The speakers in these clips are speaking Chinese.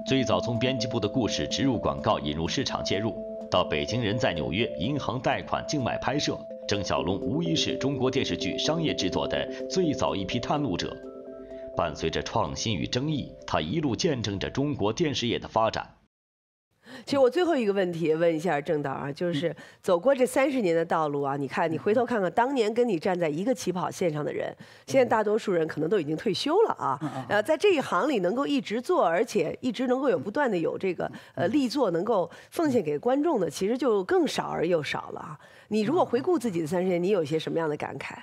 最早从编辑部的故事植入广告引入市场介入，到北京人在纽约银行贷款境外拍摄，郑晓龙无疑是中国电视剧商业制作的最早一批探路者。伴随着创新与争议，他一路见证着中国电视业的发展。 其实我最后一个问题问一下郑导啊，就是走过这30年的道路啊，你看你回头看看当年跟你站在一个起跑线上的人，现在大多数人可能都已经退休了啊。在这一行里能够一直做，而且一直能够不断的有这个力作能够奉献给观众的，其实就更少而又少了啊。你如果回顾自己的30年，你有些什么样的感慨？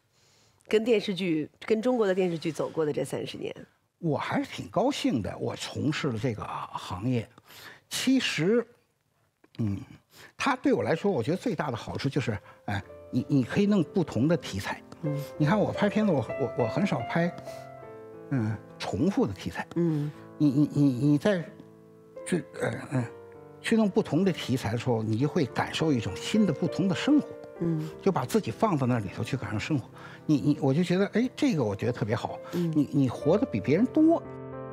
跟中国的电视剧走过的这30年， 我还是挺高兴的。我从事了这个行业，其实，它对我来说，我觉得最大的好处就是，你可以弄不同的题材。你看我拍片子，我很少拍，重复的题材。你在去弄不同的题材的时候，你就会感受一种新的不同的生活。就把自己放到那里头去感受生活。我就觉得，哎，这个我觉得特别好。你活得比别人多。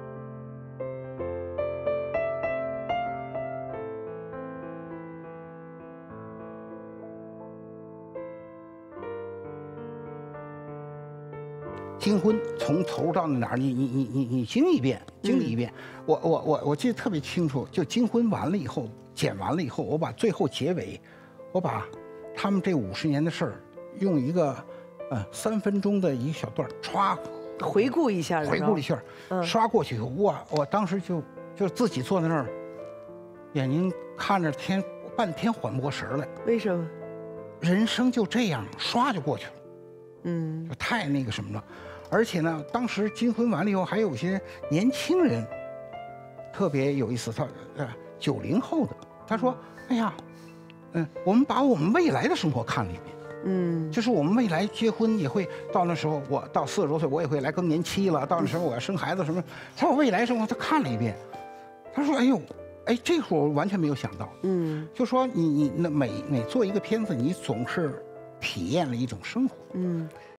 金婚从头到哪儿，你经历一遍。我记得特别清楚，就金婚完了以后，剪完了以后，我把最后结尾，我把他们这50年的事儿，用一个3分钟的一小段歘回顾一下， 刷过去。哇！我当时就自己坐在那儿，眼睛看着天，半天缓不过神来。 为什么？ 人生就这样，刷就过去了。就太那个什么了。而且呢，当时金婚完了以后，还有一些年轻人特别有意思，他90后的，他说：“哎呀。”我们把我们未来的生活看了一遍，就是我们未来结婚也会到那时候，我到40多岁，我也会来更年期了，到那时候我要生孩子什么，他说未来生活他看了一遍，他说：“哎呦，这会儿我完全没有想到，就说你每做一个片子，你总是体验了一种生活，